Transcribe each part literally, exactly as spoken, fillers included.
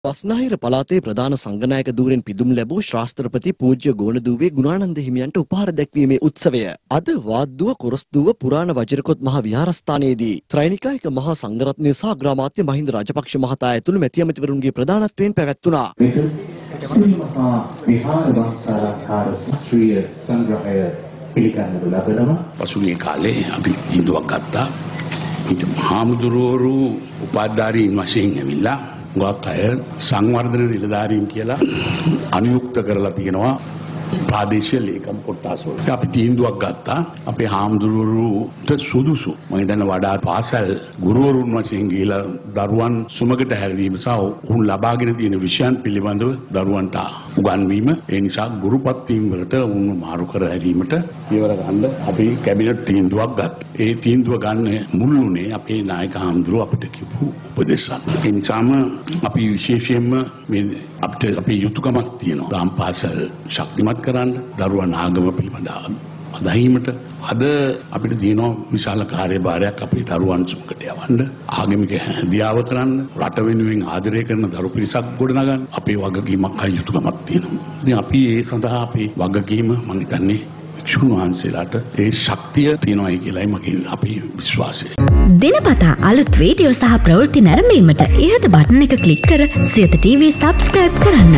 පස්නාහිර පළාතේ ප්‍රධාන සංඝනායක ධූරෙන් පිදුම් ලැබූ ශාස්ත්‍රපති පූජ්‍ය ගෝණදූවේ ගුණානන්ද හිමියන්ට උපහාර දැක්වීමේ උත්සවය අද වාද්දුව කොරස්දුව පුරාණ වජිරකොත් මහ විහාරස්ථානයේදී ත්‍රිනිකායක මහා සංඝරත්නය සහ අග්‍රාමාත්‍ය මහින්ද රාජපක්ෂ මහතා ඇතුළු මැති ඇමතිවරුන්ගේ ප්‍රධානත්වයෙන් පැවැත්වුණා. මහා විහාර වංශාරාකාර ශාස්ත්‍රීය සංග්‍රහය පිළිගන්නු ලබනවා. පසුගිය කාලේ අපි තීන්දුවක් ගත්තා. ඊට මහමුදුරෝරු උපාධාරීන් වශයෙන් ඇවිල්ලා ගොඩක් අය සංවර්ධන නිලධාරීන් කියලා අනුයුක්ත කරලා තියෙනවා ප්‍රාදේශීය ලේකම් කොට්ටාස වල. අපි තීන්දුවක් ගත්තා අපේ හාමුදුරුවෝට සුදුසු මම හිතන්නේ වඩා පාසල් ගුරුවරුන් වශයෙන් ගිහිලා දරුවන් සුමගට හැරවීම සහ උන් ලබාගෙන තියෙන විෂයන් පිළිබඳව දරුවන්ට උගන්වීම. ඒ නිසා ගුරුපත් වීම වලට උන් මාරු කර හැරීමට පියවර ගන්න අපි කැබිනට් තීන්දුවක් ගත්තා. ඒ තීන්දුව ගන්න මුල්ුණේ අපේ නායක හාමුදුරුවෝ අපිට කියපු උපදේශයන්. ඒ නිසාම අපි විශේෂයෙන්ම මේ අපිට අපේ යුතුයකමක් තියෙනවා. දාම් පාසල් ශක්තිමත් කරන්න දරුවන් ආගම පිළිබඳ අදහිමට අද අපිට තියෙනවා විශාල කාර්යභාරයක් අපේ දරුවන් සුමකට යවන්න ආගමික හැදියාව කරන්න රට වෙනුවෙන් ආදරය කරන දරු පිරිසක් ගොඩනගන්න අපේ වගකීමක් හා යුතුයකමක් තියෙනවා. ඉතින් අපි ඒ සඳහා අපේ වගකීම මම හිතන්නේ වික්ෂුන් වහන්සේලාට ඒ ශක්තිය තියෙනවායි කියලායි මගේ අපේ විශ්වාසය. දිනපතා අලුත් වීඩියෝ සහ ප්‍රවෘත්ති නැරඹීමට ඉහත බටන් එක ක්ලික් කර සියත ටීවී සබ්ස්ක්‍රයිබ් කරන්න.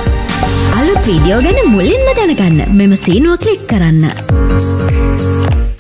අලුත් වීඩියෝ ගැන මුලින්ම දැනගන්න මෙම සීනුව ක්ලික් කරන්න.